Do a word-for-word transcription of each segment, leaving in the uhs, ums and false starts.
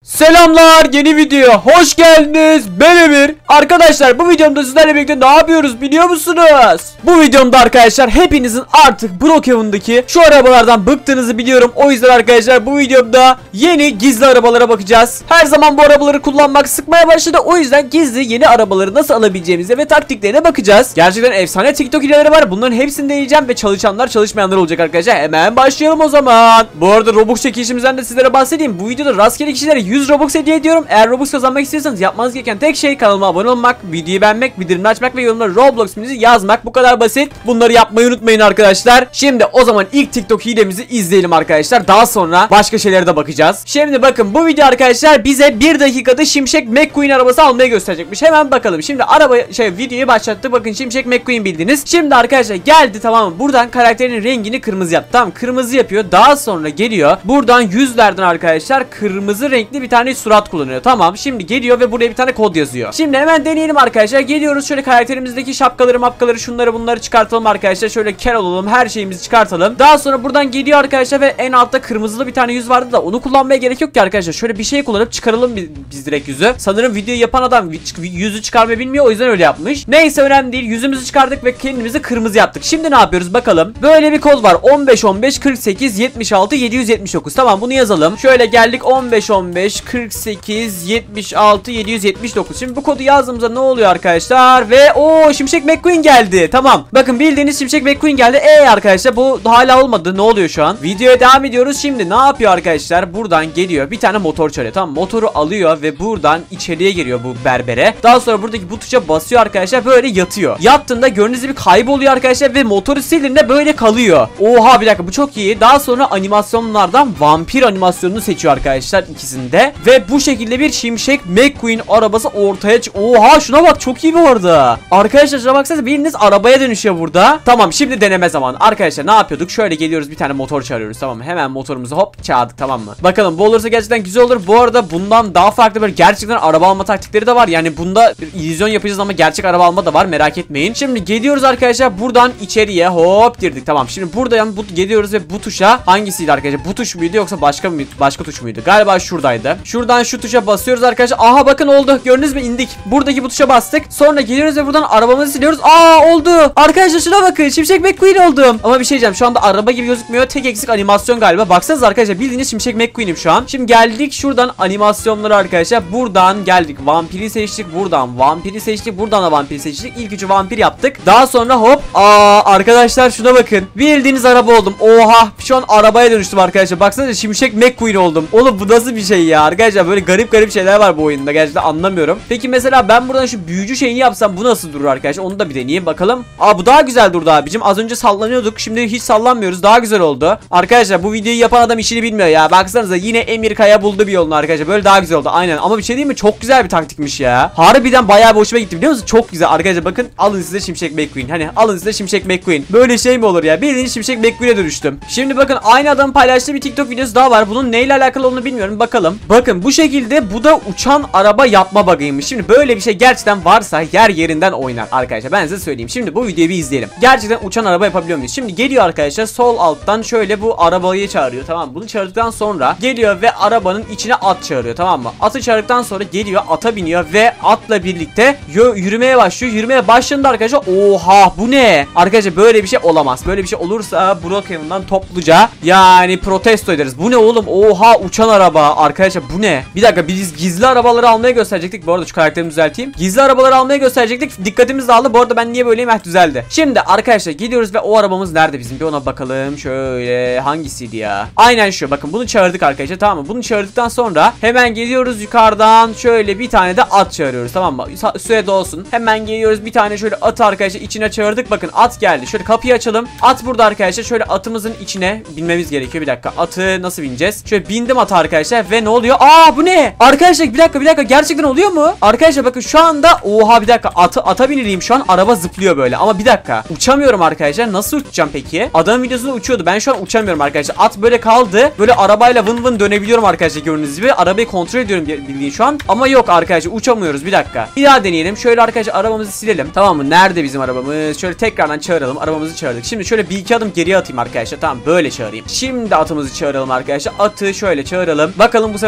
Selamlar, yeni videoya hoş geldiniz. Ben Emir. Arkadaşlar, bu videomda sizlerle birlikte ne yapıyoruz biliyor musunuz? Bu videomda arkadaşlar hepinizin artık Brookhaven'daki şu arabalardan bıktığınızı biliyorum. O yüzden arkadaşlar bu videomda yeni gizli arabalara bakacağız. Her zaman bu arabaları kullanmak sıkmaya başladı. O yüzden gizli yeni arabaları nasıl alabileceğimize ve taktiklerine bakacağız. Gerçekten efsane TikTok hileleri var. Bunların hepsini deneyeceğim ve çalışanlar çalışmayanlar olacak arkadaşlar. Hemen başlayalım o zaman. Bu arada Robux çekilişimizden de sizlere bahsedeyim. Bu videoda rastgele kişilere yüz Robux hediye ediyorum. Eğer Robux kazanmak istiyorsanız yapmanız gereken tek şey kanalıma abone olmak, videoyu beğenmek, bildirimleri açmak ve yorumlara Roblox isminizi yazmak. Bu kadar basit. Bunları yapmayı unutmayın arkadaşlar. Şimdi o zaman ilk TikTok hilemizi izleyelim arkadaşlar. Daha sonra başka şeylere de bakacağız. Şimdi bakın, bu video arkadaşlar bize bir dakikada Şimşek McQueen arabası almaya gösterecekmiş. Hemen bakalım. Şimdi araba şey videoyu başlattı. Bakın, Şimşek McQueen bildiniz. Şimdi arkadaşlar geldi, tamam mı? Buradan karakterinin rengini kırmızı yaptı. Tamam, kırmızı yapıyor. Daha sonra geliyor. Buradan yüzlerden arkadaşlar kırmızı renkli bir tane surat kullanıyor. Tamam, şimdi geliyor ve buraya bir tane kod yazıyor. Şimdi hemen deneyelim arkadaşlar. Geliyoruz, şöyle karakterimizdeki şapkaları mapkaları şunları bunları çıkartalım arkadaşlar. Şöyle kel olalım, her şeyimizi çıkartalım. Daha sonra buradan geliyor arkadaşlar ve en altta kırmızılı bir tane yüz vardı da onu kullanmaya gerek yok ki arkadaşlar. Şöyle bir şey kullanıp çıkaralım biz direkt yüzü. Sanırım videoyu yapan adam yüzü çıkarmayı bilmiyor, o yüzden öyle yapmış. Neyse, önemli değil. Yüzümüzü çıkardık ve kendimizi kırmızı yaptık. Şimdi ne yapıyoruz bakalım. Böyle bir kod var. on beş on beş kırk sekiz yetmiş altı yedi yüz yetmiş dokuz. Tamam, bunu yazalım. Şöyle geldik, on beş on beş kırk sekiz yetmiş altı yedi yüz yetmiş dokuz. Şimdi bu kodu yazdığımızda ne oluyor arkadaşlar? Ve o Şimşek McQueen geldi. Tamam. Bakın, bildiğiniz Şimşek McQueen geldi. E arkadaşlar, bu hala olmadı. Ne oluyor şu an? Videoya devam ediyoruz. Şimdi ne yapıyor arkadaşlar? Buradan geliyor. Bir tane motor çalıyor. Tamam, motoru alıyor ve buradan içeriye giriyor bu berbere. Daha sonra buradaki bu tuşa basıyor arkadaşlar. Böyle yatıyor. Yattığında gördüğünüz gibi kayboluyor arkadaşlar ve motoru sildiğinde böyle kalıyor. Oha, bir dakika, bu çok iyi. Daha sonra animasyonlardan vampir animasyonunu seçiyor arkadaşlar ikisinde. Ve bu şekilde bir Şimşek McQueen arabası ortaya çık. Oha, şuna bak, çok iyi bu arada. Arkadaşlar şuna baksanıza, biriniz arabaya dönüşüyor burada. Tamam, şimdi deneme zamanı. Arkadaşlar ne yapıyorduk? Şöyle geliyoruz, bir tane motor çağırıyoruz. Tamam, hemen motorumuzu hop çağırdık, tamam mı? Bakalım, bu olursa gerçekten güzel olur. Bu arada bundan daha farklı böyle gerçekten araba alma taktikleri de var. Yani bunda bir illüzyon yapacağız ama gerçek araba alma da var, merak etmeyin. Şimdi geliyoruz arkadaşlar, buradan içeriye hop girdik. Tamam, şimdi buradan bu geliyoruz ve bu tuşa, hangisiydi arkadaşlar? Bu tuş muydu yoksa başka mı, başka tuş muydu? Galiba şuradaydı. Şuradan şu tuşa basıyoruz arkadaşlar. Aha, bakın oldu. Gördünüz mü? İndik. Buradaki bu tuşa bastık. Sonra geliyoruz ve buradan arabamızı siliyoruz. Aa, oldu. Arkadaşlar şuna bakın. Şimşek McQueen oldum. Ama bir şey diyeceğim. Şu anda araba gibi gözükmüyor. Tek eksik animasyon galiba. Baksanıza arkadaşlar, bildiğiniz Şimşek McQueen'im şu an. Şimdi geldik şuradan animasyonları arkadaşlar. Buradan geldik. Vampiri seçtik. Buradan vampiri seçtik. Buradan da vampiri seçtik. İlk üçü vampir yaptık. Daha sonra hop. Aa, arkadaşlar şuna bakın. Bildiğiniz araba oldum. Oha. Şu an arabaya dönüştüm arkadaşlar. Baksanıza, Şimşek McQueen oldum. Oğlum, bu nasıl bir şey ya arkadaşlar? Böyle garip garip şeyler var bu oyunda, gerçekten anlamıyorum. Peki mesela ben buradan şu büyücü şeyini yapsam bu nasıl durur arkadaşlar? Onu da bir deneyeyim bakalım. Aa, bu daha güzel durdu abicim. Az önce sallanıyorduk, şimdi hiç sallanmıyoruz. Daha güzel oldu. Arkadaşlar bu videoyu yapan adam işini bilmiyor ya. Baksanıza, yine Emir Kaya buldu bir yolunu arkadaşlar. Böyle daha güzel oldu. Aynen. Ama bir şey değil mi? Çok güzel bir taktikmiş ya. Harbiden bayağı bir hoşuma gitti, biliyor musun? Çok güzel arkadaşlar. Bakın, alın size Şimşek McQueen. Hani alın size Şimşek McQueen. Böyle şey mi olur ya? Bildiğin Şimşek McQueen'e dönüştüm. Şimdi bakın, aynı adamın paylaştığı bir TikTok videosu daha var. Bunun neyle alakalı olduğunu bilmiyorum. Bakalım. Bakın, bu şekilde bu da uçan araba yapma bug'ıymış. Şimdi böyle bir şey gerçekten varsa yer yerinden oynar arkadaşlar. Ben size söyleyeyim. Şimdi bu videoyu bir izleyelim. Gerçekten uçan araba yapabiliyor muyuz? Şimdi geliyor arkadaşlar, sol alttan şöyle bu arabayı çağırıyor, tamam mı? Bunu çağırdıktan sonra geliyor ve arabanın içine at çağırıyor, tamam mı? Atı çağırdıktan sonra geliyor, ata biniyor ve atla birlikte yürümeye başlıyor. Yürümeye başladığında arkadaşlar, oha, bu ne? Arkadaşlar böyle bir şey olamaz. Böyle bir şey olursa Brookhaven'dan topluca yani protesto ederiz. Bu ne oğlum? Oha, uçan araba. Arkadaşlar bu ne? Bir dakika, biz gizli arabaları almaya gösterecektik. Bu arada şu karakterimi düzelteyim. Gizli arabaları almaya gösterecektik. Dikkatimiz dağıldı. Bu arada ben niye böyleyim? Eh, düzeldi. Şimdi arkadaşlar gidiyoruz ve o arabamız nerede bizim? Bir ona bakalım. Şöyle, hangisiydi ya? Aynen şu. Bakın, bunu çağırdık arkadaşlar, tamam mı? Bunu çağırdıktan sonra hemen geliyoruz yukarıdan. Şöyle bir tane de at çağırıyoruz, tamam mı? Sürede olsun. Hemen geliyoruz, bir tane şöyle at arkadaşlar içine çağırdık. Bakın, at geldi. Şöyle kapıyı açalım. At burada arkadaşlar. Şöyle atımızın içine binmemiz gerekiyor. Bir dakika. Atı nasıl bineceğiz? Şöyle bindim ata arkadaşlar ve ne oluyor? Aa, bu ne? Arkadaşlar bir dakika bir dakika, gerçekten oluyor mu? Arkadaşlar bakın, şu anda oha, bir dakika, atı ata binireyim şu an, araba zıplıyor böyle. Ama bir dakika, uçamıyorum arkadaşlar. Nasıl uçacağım peki? Adamın videosunda uçuyordu. Ben şu an uçamıyorum arkadaşlar. At böyle kaldı. Böyle arabayla vın vın dönebiliyorum arkadaşlar, gördüğünüz gibi. Arabayı kontrol ediyorum bildiğin şu an. Ama yok arkadaşlar, uçamıyoruz. Bir dakika. Bir daha deneyelim. Şöyle arkadaşlar arabamızı silelim. Tamam mı? Nerede bizim arabamız? Şöyle tekrardan çağıralım. Arabamızı çağırdık. Şimdi şöyle bir iki adım geriye atayım arkadaşlar. Tamam, böyle çağırayım. Şimdi atımızı çağıralım arkadaşlar. Atı şöyle çağıralım. Bakalım bu sefer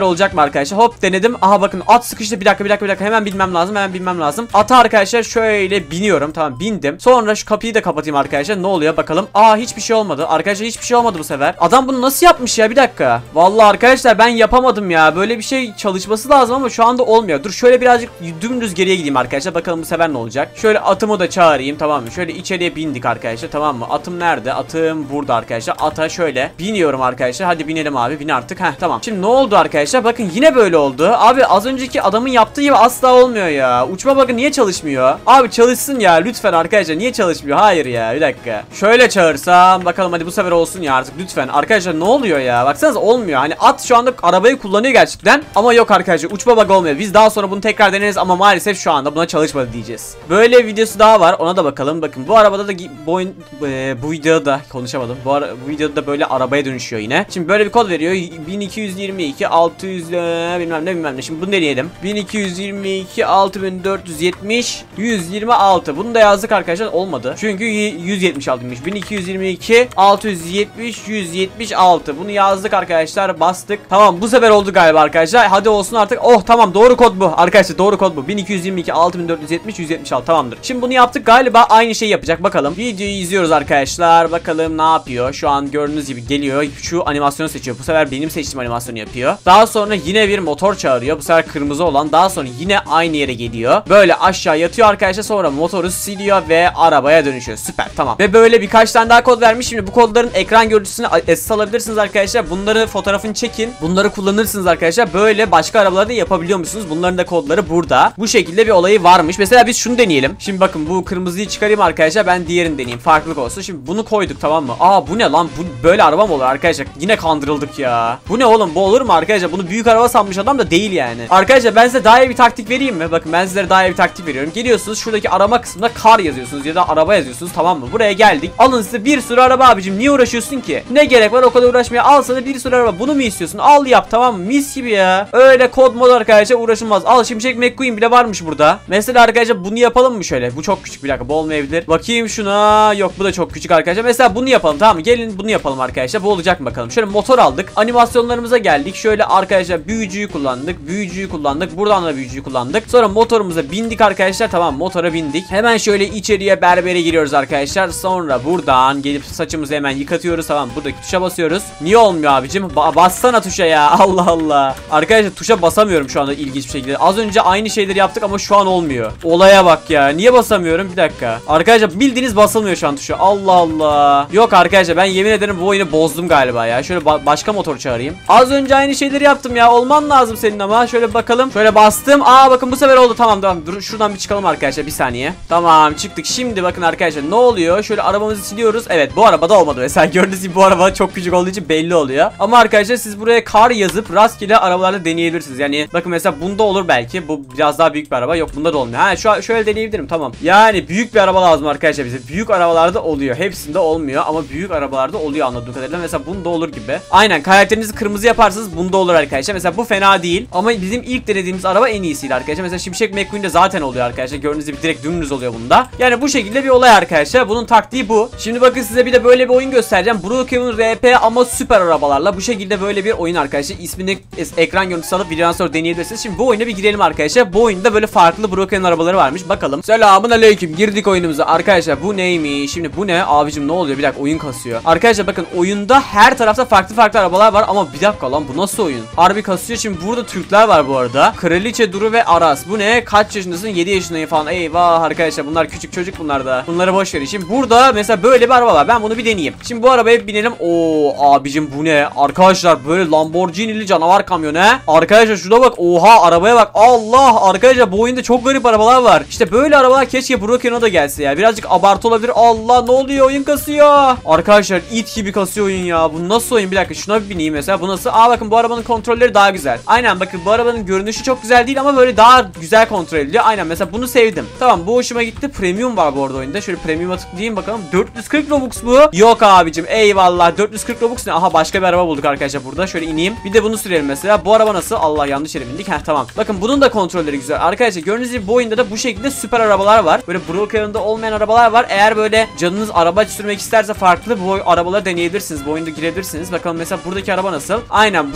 olacak mı arkadaşlar? Hop denedim. Aha bakın at sıkıştı. Bir dakika bir dakika bir dakika. Hemen binmem lazım. Hemen binmem lazım. Ata arkadaşlar şöyle biniyorum. Tamam bindim. Sonra şu kapıyı da kapatayım arkadaşlar. Ne oluyor bakalım. Aa hiçbir şey olmadı. Arkadaşlar hiçbir şey olmadı bu sefer. Adam bunu nasıl yapmış ya? Bir dakika. Vallahi arkadaşlar ben yapamadım ya. Böyle bir şey çalışması lazım ama şu anda olmuyor. Dur şöyle birazcık dümdüz geriye gideyim arkadaşlar. Bakalım bu sefer ne olacak? Şöyle atımı da çağırayım, tamam mı? Şöyle içeriye bindik arkadaşlar, tamam mı? Atım nerede? Atım burada arkadaşlar. Ata şöyle biniyorum arkadaşlar. Hadi binelim abi. Bin artık. Heh tamam. Şimdi ne oldu arkadaşlar? Bakın yine böyle oldu. Abi az önceki adamın yaptığı gibi asla olmuyor ya. Uçma bakın niye çalışmıyor? Abi çalışsın ya lütfen arkadaşlar. Niye çalışmıyor? Hayır ya. Bir dakika. Şöyle çağırsam bakalım, hadi bu sefer olsun ya artık lütfen. Arkadaşlar ne oluyor ya? Baksanıza olmuyor. Hani at şu anda arabayı kullanıyor gerçekten. Ama yok arkadaşlar, uçma bug olmuyor. Biz daha sonra bunu tekrar deneriz ama maalesef şu anda buna çalışmadı diyeceğiz. Böyle videosu daha var. Ona da bakalım. Bakın bu arabada da bu, e, bu videoda da konuşamadım. Bu, ara, bu videoda da böyle arabaya dönüşüyor yine. Şimdi böyle bir kod veriyor. bin iki yüz yirmi iki altı yüz e, bilmem ne bilmem ne. Şimdi bunu deneyelim. bin iki yüz yirmi iki altı bin dört yüz yetmiş yüz yirmi altı. Bunu da yazdık arkadaşlar. Olmadı. Çünkü yüz yetmiş altıymış. bin iki yüz yirmi iki altı yüz yetmiş yüz yetmiş altı. Bunu yazdık arkadaşlar. Bastık. Tamam bu sefer oldu galiba arkadaşlar. Hadi olsun artık. Oh tamam doğru kod bu. Arkadaşlar doğru kod bu. bin iki yüz yirmi iki altı bin dört yüz yetmiş yüz yetmiş altı tamamdır. Şimdi bunu yaptık galiba, aynı şeyi yapacak. Bakalım. Videoyu izliyoruz arkadaşlar. Bakalım ne yapıyor. Şu an gördüğünüz gibi geliyor. Şu animasyonu seçiyor. Bu sefer benim seçtiğim animasyonu yapıyor. Daha sonra yine bir motor çağırıyor. Bu sefer kırmızı olan. Daha sonra yine aynı yere geliyor. Böyle aşağı yatıyor arkadaşlar. Sonra motoru siliyor ve arabaya dönüşüyor. Süper tamam. Ve böyle birkaç tane daha kod vermiş. Şimdi bu kodların ekran görüntüsünü esas alabilirsiniz arkadaşlar. Bunları fotoğrafını çekin. Bunları kullanırsınız arkadaşlar. Böyle başka arabalarda yapabiliyor musunuz? Bunların da kodları burada. Bu şekilde bir olayı varmış. Mesela biz şunu deneyelim. Şimdi bakın bu kırmızıyı çıkarayım arkadaşlar. Ben diğerini deneyeyim. Farklılık olsun. Şimdi bunu koyduk tamam mı? Aa bu ne lan? Bu böyle araba mı olur arkadaşlar? Yine kandırıldık ya. Bu ne oğlum? Bu olur mu arkadaşlar? Bunu büyük araba sanmış adam da değil yani. Arkadaşlar ben size daha iyi bir taktik vereyim mi? Bakın ben sizlere daha iyi bir taktik veriyorum. Geliyorsunuz şuradaki arama kısmında kar yazıyorsunuz ya da araba yazıyorsunuz tamam mı? Buraya geldik. Alın size bir sürü araba abicim. Niye uğraşıyorsun ki? Ne gerek var o kadar uğraşmaya? Al sana bir sürü araba. Bunu mu istiyorsun? Al yap tamam mı? Mis gibi ya. Öyle kod mod arkadaşlar uğraşılmaz. Al Şimşek McQueen bile varmış burada. Mesela arkadaşlar bunu yapalım mı şöyle? Bu çok küçük, bir dakika bu olmayabilir. Bakayım şuna. Yok bu da çok küçük arkadaşlar. Mesela bunu yapalım tamam mı? Gelin bunu yapalım arkadaşlar. Bu olacak mı bakalım? Şöyle motor aldık. Animasyonlarımıza geldik. Şöyle arkadaşlar büyücüyü kullandık. Büyücüyü kullandık. Buradan da büyücüyü kullandık. Sonra motorumuza bindik arkadaşlar. Tamam motora bindik. Hemen şöyle içeriye berbere giriyoruz arkadaşlar. Sonra buradan gelip saçımızı hemen yıkatıyoruz. Tamam buradaki tuşa basıyoruz. Niye olmuyor abicim? Ba bassana tuşa ya. Allah Allah. Arkadaşlar tuşa basamıyorum şu anda ilginç bir şekilde. Az önce aynı şeyleri yaptık ama şu an olmuyor. Olaya bak ya. Niye basamıyorum? Bir dakika. Arkadaşlar bildiğiniz basılmıyor şu an tuşa. Allah Allah. Yok arkadaşlar ben yemin ederim bu oyunu bozdum galiba ya. Şöyle ba başka motor çağırayım. Az önce aynı şeyleri yaptım ya. Olman lazım senin ama. Şöyle bakalım. Şöyle bastım. Aa bakın bu sefer oldu. Tamam tamam. Dur şuradan bir çıkalım arkadaşlar. Bir saniye. Tamam çıktık. Şimdi bakın arkadaşlar ne oluyor? Şöyle arabamızı siliyoruz. Evet bu arabada olmadı. Mesela gördüğünüz gibi bu araba çok küçük olduğu için belli oluyor. Ama arkadaşlar siz buraya kar yazıp rastgele arabalarda deneyebilirsiniz. Yani bakın mesela bunda olur belki. Bu biraz daha büyük bir araba. Yok bunda da olmuyor. Ha şu an şöyle deneyebilirim. Tamam. Yani büyük bir araba lazım arkadaşlar bize. Büyük arabalarda oluyor. Hepsinde olmuyor ama büyük arabalarda oluyor anladığım kadarıyla. Mesela bunda olur gibi. Aynen karakterinizi kırmızı yaparsanız bunda olur arkadaşlar. Mesela bu fena değil. Ama bizim ilk denediğimiz araba en iyisiydi arkadaşlar. Mesela Şimşek McQueen'de zaten oluyor arkadaşlar. Gördüğünüz gibi direkt dümdüz oluyor bunda. Yani bu şekilde bir olay arkadaşlar. Bunun taktiği bu. Şimdi bakın size bir de böyle bir oyun göstereceğim. Brookhaven R P ama süper arabalarla. Bu şekilde böyle bir oyun arkadaşlar. İsmini ekran görüntüsü alıp videodan sonra deneyebilirsiniz. Şimdi bu oyuna bir girelim arkadaşlar. Bu oyunda böyle farklı Brookhaven arabaları varmış. Bakalım. Selamun aleyküm. Girdik oyunumuza. Arkadaşlar bu neymiş? Şimdi bu ne? Abicim ne oluyor? Bir dakika oyun kasıyor. Arkadaşlar bakın oyunda her tarafta farklı farklı arabalar var ama bir dakika lan bu nasıl oyun? Harbi kasıyor. Şimdi burada Türkler var bu arada. Kraliçe Duru ve Aras. Bu ne? Kaç yaşındasın? yedi yaşındayım falan. Eyvah arkadaşlar bunlar küçük çocuk bunlar da. Bunları boş verin. Şimdi burada mesela böyle bir araba var. Ben bunu bir deneyeyim. Şimdi bu arabaya binelim. Oo abicim bu ne? Arkadaşlar böyle Lamborghini'li canavar kamyon he. Arkadaşlar şuna bak. Oha arabaya bak. Allah arkadaşlar bu oyunda çok garip arabalar var. İşte böyle arabalar keşke Brookhaven'a da gelse ya. Birazcık abartı olabilir. Allah ne oluyor? Oyun kasıyor. Arkadaşlar it gibi kasıyor oyun ya. Bu nasıl oyun? Bir dakika şuna bir bineyim mesela. Bu nasıl? Aa bakın bu arabanın kontrolleri daha güzel. Aynen bakın bu arabanın görünüşü çok güzel değil ama böyle daha güzel kontrol ediliyor. Aynen mesela bunu sevdim. Tamam bu hoşuma gitti. Premium var bu arada oyunda. Şöyle premium'a tıklayayım bakalım. dört yüz kırk Robux bu. Yok abicim eyvallah. dört yüz kırk Robux ne? Aha başka bir araba bulduk arkadaşlar burada. Şöyle ineyim. Bir de bunu sürelim mesela. Bu araba nasıl? Allah yanlış yere bindik. Heh tamam. Bakın bunun da kontrolleri güzel. Arkadaşlar gördüğünüz gibi bu oyunda da bu şekilde süper arabalar var. Böyle Brookhaven'da olmayan arabalar var. Eğer böyle canınız araba sürmek isterse farklı bu arabaları deneyebilirsiniz. Bu oyunda girebilirsiniz. Bakalım mesela buradaki araba nasıl? Aynen bu da çok güzel.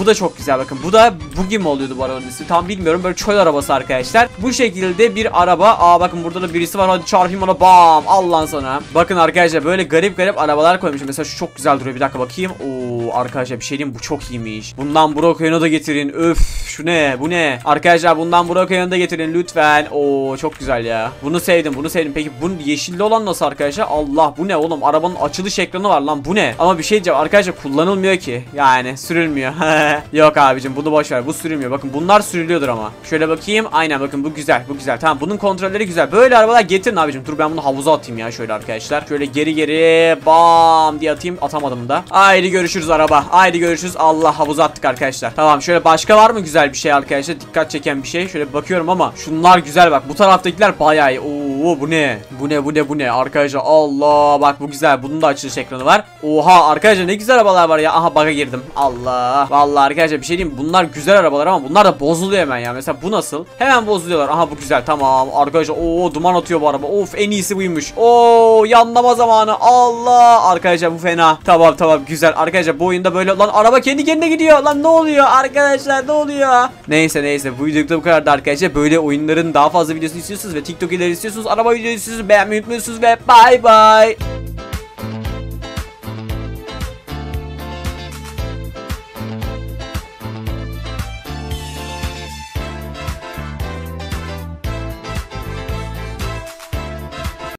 güzel bakın. Bu da Buggy mi oluyordu bu arabanın ismi? Tam bilmiyorum. Böyle çöl arabası arkadaşlar. Bu şekilde bir araba. Aa bakın burada da birisi var. Hadi çarpayım ona. Bam. Allah sana. Bakın arkadaşlar böyle garip garip arabalar koymuşum. Mesela şu çok güzel duruyor. Bir dakika bakayım. Oo arkadaşlar bir şey diyeyim. Bu çok iyiymiş. Bundan Brookhaven'a da getirin. Öf. Şu ne? Bu ne? Arkadaşlar bundan Brookhaven'a da getirin lütfen. Oo çok güzel ya. Bunu sevdim. Bunu sevdim. Peki bunun yeşilli olan nasıl arkadaşlar? Allah bu ne oğlum? Arabanın açılış ekranı var lan. Bu ne? Ama bir şey diyeceğim. Arkadaşlar kullanılmıyor ki. Yani sürülmüyor. Yok abicim bunu boş ver. Bu sürülmüyor. Bakın bunlar sürülüyordur ama. Şöyle bakayım. Aynen bakın bu güzel. Bu güzel. Tamam bunun kontrolleri güzel. Böyle arabalar getirin abicim. Dur ben bunu havuza atayım ya şöyle arkadaşlar. Şöyle geri geri bam diye atayım. Atamadım da. Haydi görüşürüz araba. Haydi görüşürüz. Allah havuza attık arkadaşlar. Tamam şöyle başka var mı güzel bir şey arkadaşlar? Dikkat çeken bir şey. Şöyle bakıyorum ama şunlar güzel bak. Bu taraftakiler bayağı iyi. Oo bu ne? Bu ne bu ne bu ne? Arkadaşlar Allah bak bu güzel. Bunun da açılış ekranı var. Oha arkadaşlar ne güzel arabalar var ya. Aha bug'a girdim. Allah. Vallahi arkadaşlar bir şey diyeyim. Bunlar güzel arabalar ama bunlar da bozuluyor hemen ya. Mesela bu nasıl? Hemen bozuluyorlar. Aha bu güzel. Tamam. Arkadaşlar o duman atıyor bu araba. Of en iyisi buymuş. Oo yanlama zamanı. Allah. Arkadaşlar bu fena. Tamam tamam güzel. Arkadaşlar bu oyunda böyle lan araba kendi kendine gidiyor. Lan ne oluyor? Arkadaşlar ne oluyor? Neyse neyse bu videoda bu kadar arkadaşlar. Böyle oyunların daha fazla videosunu istiyorsunuz ve TikTok ileri istiyorsunuz. Araba videosu istiyorsunuz. Beğenmeyi unutmuyorsunuz ve bay bay.